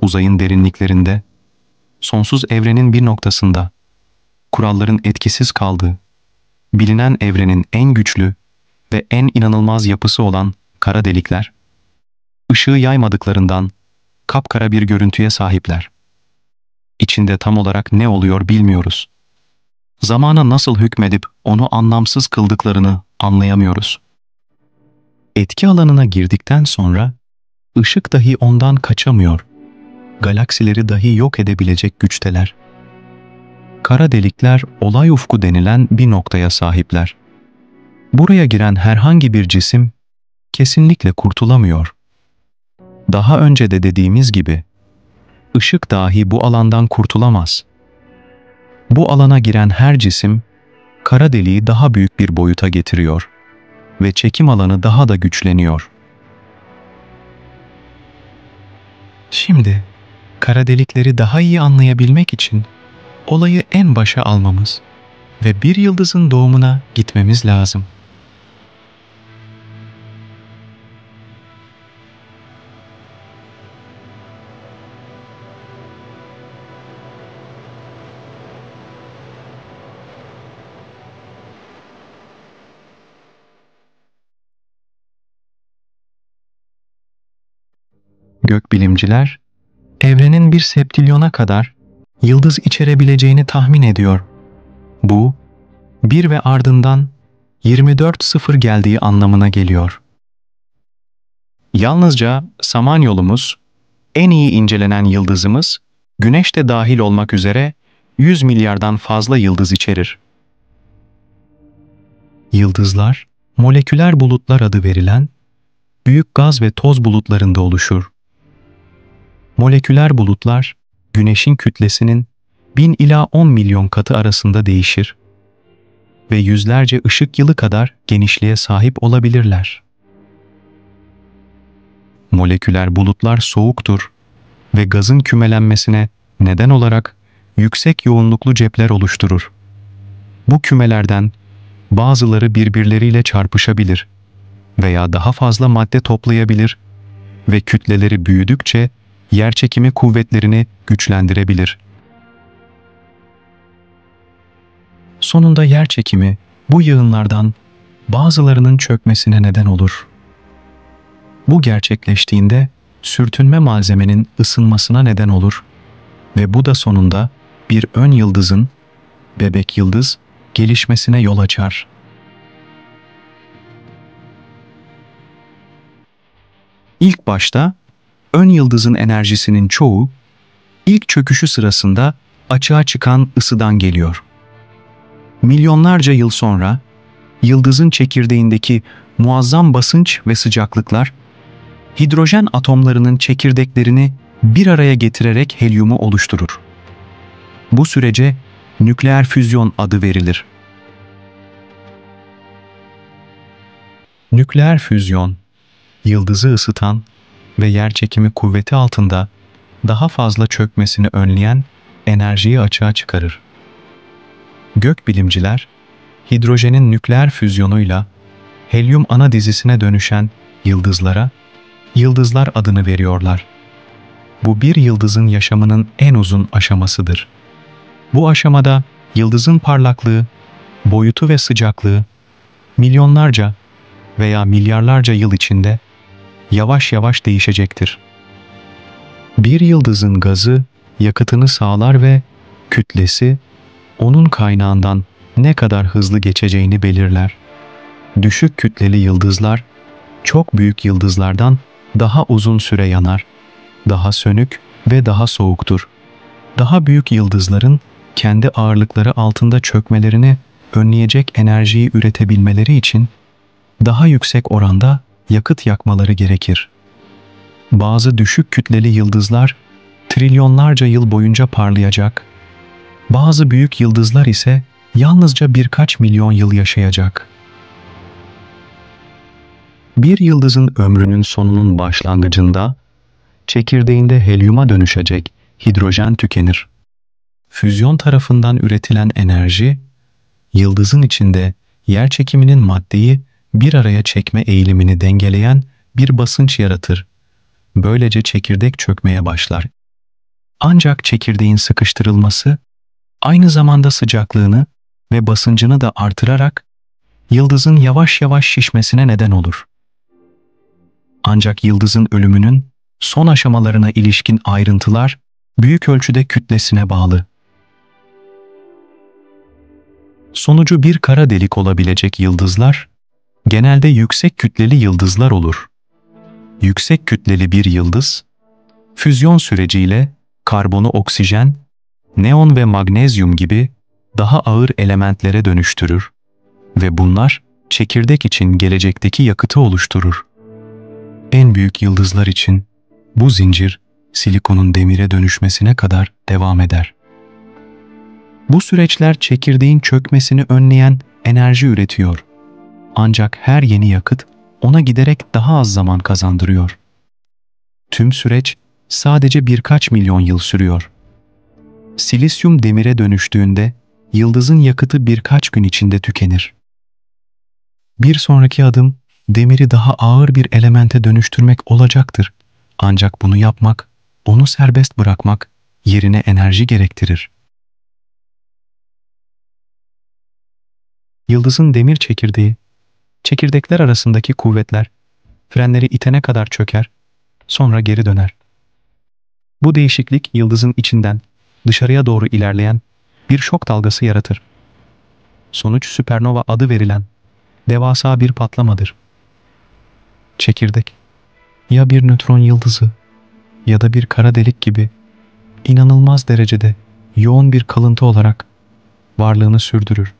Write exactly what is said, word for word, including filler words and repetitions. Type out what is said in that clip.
uzayın derinliklerinde, sonsuz evrenin bir noktasında, kuralların etkisiz kaldığı, bilinen evrenin en güçlü ve en inanılmaz yapısı olan kara delikler, ışığı yaymadıklarından kapkara bir görüntüye sahipler. İçinde tam olarak ne oluyor bilmiyoruz. Zamana nasıl hükmedip onu anlamsız kıldıklarını anlayamıyoruz. Etki alanına girdikten sonra ışık dahi ondan kaçamıyor. Galaksileri dahi yok edebilecek güçteler. Kara delikler olay ufku denilen bir noktaya sahipler. Buraya giren herhangi bir cisim kesinlikle kurtulamıyor. Daha önce de dediğimiz gibi, ışık dahi bu alandan kurtulamaz. Bu alana giren her cisim, kara deliği daha büyük bir boyuta getiriyor ve çekim alanı daha da güçleniyor. Şimdi, kara delikleri daha iyi anlayabilmek için olayı en başa almamız ve bir yıldızın doğumuna gitmemiz lazım. Gökbilimciler, evrenin bir septilyona kadar yıldız içerebileceğini tahmin ediyor. Bu, bir ve ardından yirmi dört sıfır geldiği anlamına geliyor. Yalnızca Samanyolumuz, en iyi incelenen yıldızımız, Güneş de dahil olmak üzere yüz milyardan fazla yıldız içerir. Yıldızlar, moleküler bulutlar adı verilen büyük gaz ve toz bulutlarında oluşur. Moleküler bulutlar, Güneş'in kütlesinin bin ila on milyon katı arasında değişir ve yüzlerce ışık yılı kadar genişliğe sahip olabilirler. Moleküler bulutlar soğuktur ve gazın kümelenmesine neden olarak yüksek yoğunluklu cepler oluşturur. Bu kümelerden bazıları birbirleriyle çarpışabilir veya daha fazla madde toplayabilir ve kütleleri büyüdükçe yerçekimi kuvvetlerini güçlendirebilir. Sonunda yerçekimi bu yığınlardan bazılarının çökmesine neden olur. Bu gerçekleştiğinde sürtünme malzemenin ısınmasına neden olur ve bu da sonunda bir ön yıldızın, bebek yıldız, gelişmesine yol açar. İlk başta ön yıldızın enerjisinin çoğu ilk çöküşü sırasında açığa çıkan ısıdan geliyor. Milyonlarca yıl sonra yıldızın çekirdeğindeki muazzam basınç ve sıcaklıklar hidrojen atomlarının çekirdeklerini bir araya getirerek helyumu oluşturur. Bu sürece nükleer füzyon adı verilir. Nükleer füzyon, yıldızı ısıtan ve yerçekimi kuvveti altında daha fazla çökmesini önleyen enerjiyi açığa çıkarır. Gökbilimciler, hidrojenin nükleer füzyonuyla helyum ana dizisine dönüşen yıldızlara yıldızlar adını veriyorlar. Bu bir yıldızın yaşamının en uzun aşamasıdır. Bu aşamada yıldızın parlaklığı, boyutu ve sıcaklığı milyonlarca veya milyarlarca yıl içinde yavaş yavaş değişecektir. Bir yıldızın gazı yakıtını sağlar ve kütlesi onun kaynağından ne kadar hızlı geçeceğini belirler. Düşük kütleli yıldızlar çok büyük yıldızlardan daha uzun süre yanar, daha sönük ve daha soğuktur. Daha büyük yıldızların kendi ağırlıkları altında çökmelerini önleyecek enerjiyi üretebilmeleri için daha yüksek oranda yakıt yakmaları gerekir. Bazı düşük kütleli yıldızlar trilyonlarca yıl boyunca parlayacak, bazı büyük yıldızlar ise yalnızca birkaç milyon yıl yaşayacak. Bir yıldızın ömrünün sonunun başlangıcında çekirdeğinde helyuma dönüşecek hidrojen tükenir. Füzyon tarafından üretilen enerji, yıldızın içinde yerçekiminin maddeyi bir araya çekme eğilimini dengeleyen bir basınç yaratır. Böylece çekirdek çökmeye başlar. Ancak çekirdeğin sıkıştırılması aynı zamanda sıcaklığını ve basıncını da artırarak yıldızın yavaş yavaş şişmesine neden olur. Ancak yıldızın ölümünün son aşamalarına ilişkin ayrıntılar büyük ölçüde kütlesine bağlı. Sonucu bir kara delik olabilecek yıldızlar genelde yüksek kütleli yıldızlar olur. Yüksek kütleli bir yıldız, füzyon süreciyle karbonu oksijen, neon ve magnezyum gibi daha ağır elementlere dönüştürür ve bunlar çekirdek için gelecekteki yakıtı oluşturur. En büyük yıldızlar için bu zincir silikonun demire dönüşmesine kadar devam eder. Bu süreçler çekirdeğin çökmesini önleyen enerji üretiyor. Ancak her yeni yakıt ona giderek daha az zaman kazandırıyor. Tüm süreç sadece birkaç milyon yıl sürüyor. Silisyum demire dönüştüğünde yıldızın yakıtı birkaç gün içinde tükenir. Bir sonraki adım demiri daha ağır bir elemente dönüştürmek olacaktır. Ancak bunu yapmak, onu serbest bırakmak yerine enerji gerektirir. Yıldızın demir çekirdeği, çekirdekler arasındaki kuvvetler, frenleri itene kadar çöker, sonra geri döner. Bu değişiklik yıldızın içinden dışarıya doğru ilerleyen bir şok dalgası yaratır. Sonuç süpernova adı verilen devasa bir patlamadır. Çekirdek, ya bir nötron yıldızı ya da bir kara delik gibi inanılmaz derecede yoğun bir kalıntı olarak varlığını sürdürür.